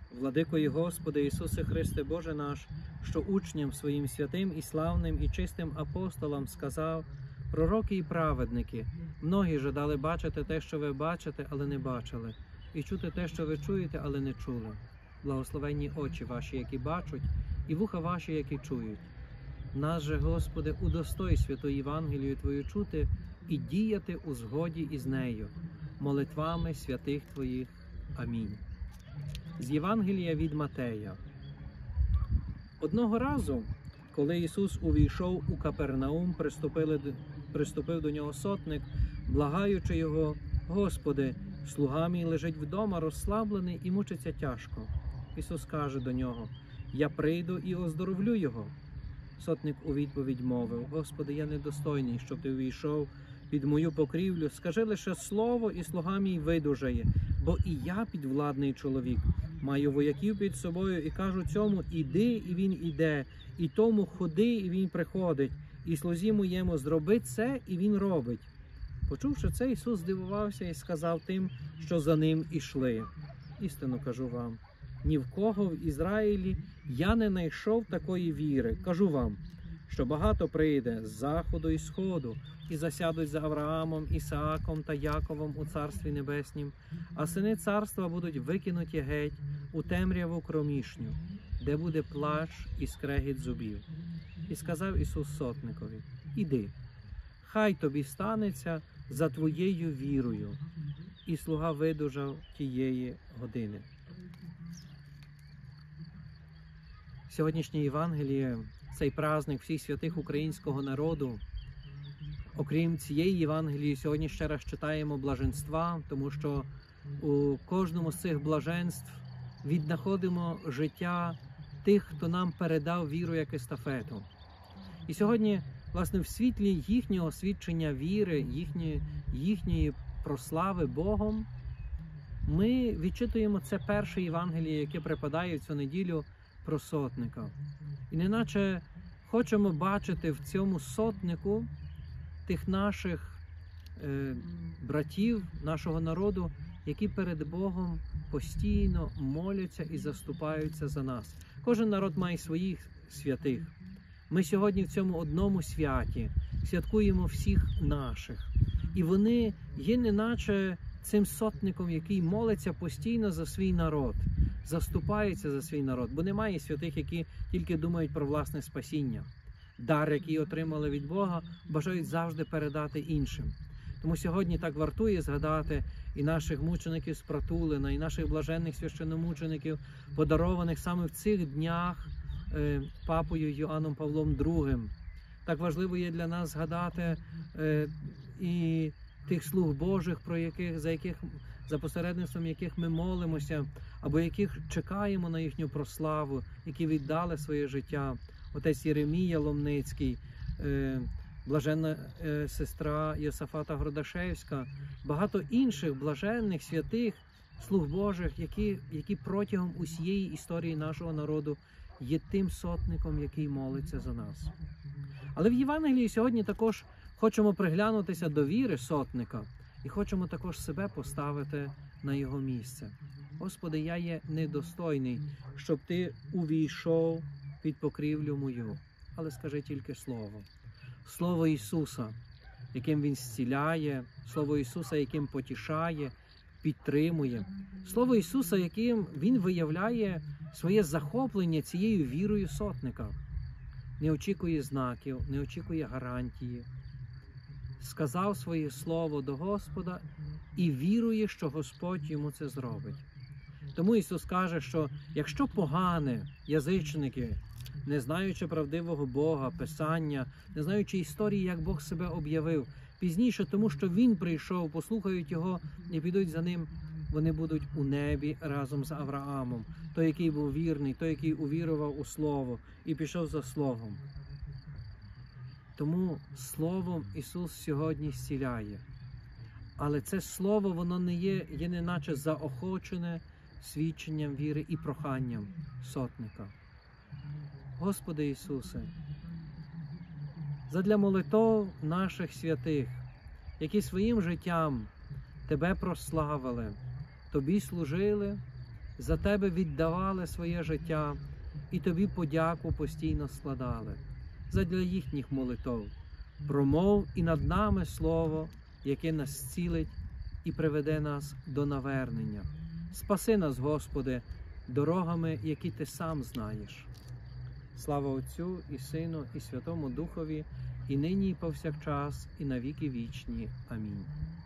Владико і Господи Ісусе Христе Боже наш, що учням своїм святим і славним і чистим апостолам сказав: пророки і праведники, многі жадали бачити те, що ви бачите, але не бачили, і чути те, що ви чуєте, але не чули. Благословенні очі ваші, які бачать, і вуха ваші, які чують. Нас же, Господи, удостой святу Євангелію Твою чути і діяти у згоді із нею, молитвами святих Твоїх. Амінь. З Євангелія від Матея. Одного разу, коли Ісус увійшов у Капернаум, приступив до нього сотник, благаючи його: Господи, слуга мій лежить вдома, розслаблений і мучиться тяжко. Ісус каже до нього: я прийду і оздоровлю його. Сотник у відповідь мовив: Господи, я недостойний, щоб ти увійшов під мою покрівлю. Скажи лише слово, і слуга мій видужає, бо і я підвладний чоловік. Маю вояків під собою і кажу цьому: іди, і він іде, і тому ходи, і він приходить, і слузі моєму: зроби це, і він робить. Почувши це, Ісус здивувався і сказав тим, що за ним ішли: істинно кажу вам, ні в кого в Ізраїлі я не знайшов такої віри. Кажу вам, що багато прийде з заходу і сходу, і засядуть за Авраамом, Ісааком та Яковом у Царстві Небеснім, а сини царства будуть викинуті геть у темряву кромішню, де буде плач і скрегіт зубів. І сказав Ісус сотникові: іди, хай тобі станеться за твоєю вірою. І слуга видужав тієї години. Сьогоднішнє Євангеліє, цей праздник всіх святих українського народу. Окрім цієї Євангелії, сьогодні ще раз читаємо блаженства, тому що у кожному з цих блаженств віднаходимо життя тих, хто нам передав віру як естафету. І сьогодні, власне, в світлі їхнього свідчення віри, їхньої прослави Богом, ми відчитуємо це перше Євангеліє, яке припадає в цю неділю, про сотника. І неначе хочемо бачити в цьому сотнику тих наших братів, нашого народу, які перед Богом постійно моляться і заступаються за нас. Кожен народ має своїх святих. Ми сьогодні в цьому одному святі святкуємо всіх наших. І вони є неначе цим сотником, який молиться постійно за свій народ, заступається за свій народ, бо немає святих, які тільки думають про власне спасіння. Дар, який отримали від Бога, бажають завжди передати іншим. Тому сьогодні так вартує згадати і наших мучеників з Пратулина, і наших блаженних священномучеників, подарованих саме в цих днях папою Йоанном Павлом II. Так важливо є для нас згадати і тих слуг Божих, за посередництвом яких ми молимося, або яких чекаємо на їхню прославу, які віддали своє життя. Отець Єремія Ломницький, блаженна сестра Йосафата Гродашевська, багато інших блаженних, святих, слуг Божих, які протягом усієї історії нашого народу є тим сотником, який молиться за нас. Але в Євангелії сьогодні також хочемо приглянутися до віри сотника і хочемо також себе поставити на його місце. Господи, я є недостойний, щоб Ти увійшов під покрівлю мою. Але скажи тільки слово. Слово Ісуса, яким Він зціляє, Слово Ісуса, яким потішає, підтримує. Слово Ісуса, яким Він виявляє своє захоплення цією вірою сотника. Не очікує знаків, не очікує гарантії. Сказав своє слово до Господа і вірує, що Господь йому це зробить. Тому Ісус каже, що якщо погане язичники, не знаючи правдивого Бога, Писання, не знаючи історії, як Бог себе об'явив, пізніше, тому що Він прийшов, послухають Його і підуть за Ним, вони будуть у небі разом з Авраамом, той, який був вірний, той, який увірував у Слово і пішов за Словом. Тому Словом Ісус сьогодні зціляє. Але це Слово, воно не є неначе заохочене свідченням віри і проханням сотника. Господи Ісусе, задля молитов наших святих, які своїм життям Тебе прославили, Тобі служили за тебе віддавали своє життя і тобі подяку постійно складали. Задля їхніх молитов промов і над нами слово, яке нас зцілить і приведе нас до навернення. Спаси нас, Господи, дорогами, які Ти сам знаєш. Слава Отцю і Сину, і Святому Духові, і нині, і повсякчас, і на віки вічні. Амінь.